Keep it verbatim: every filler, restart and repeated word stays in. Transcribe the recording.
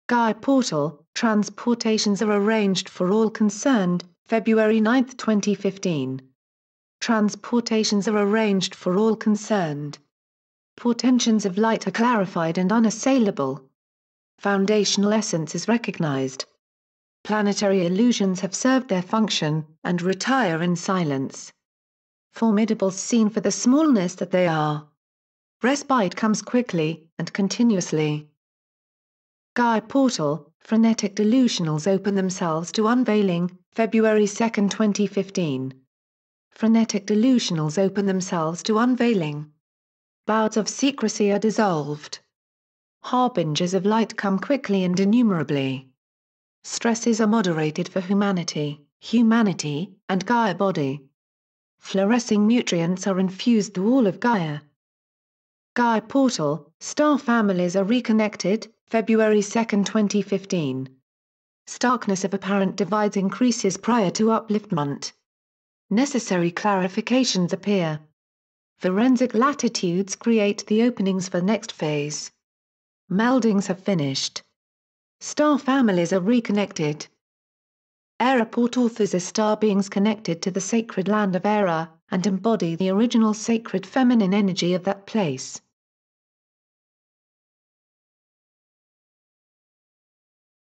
Gaia portal, Trans-portations are arranged for all concerned, February ninth twenty fifteen. Trans-portations are arranged for all concerned. Portentions of light are clarified and unassailable. Foundational essence is recognized. Planetary illusions have served their function, and retire in silence. Formidables seen for the smallness that they are. Respite comes quickly, and continuously. Gaia portal, frenetic delusionals open themselves to unveiling, February second twenty fifteen. Frenetic delusionals open themselves to unveiling. Bouts of secrecy are dissolved. Harbingers of light come quickly and innumerably. Stresses are moderated for humanity, humanity, and Gaia body. Fluorescing nutrients are infused through all of Gaia. Gaia portal, star families are reconnected, February second twenty fifteen. Starkness of apparent divides increases prior to upliftment. Necessary clarifications appear. Forensic latitudes create the openings for next phase. Meldings have finished. Star families are reconnected. EirePort authors are star beings connected to the sacred land of Eire, and embody the original sacred feminine energy of that place.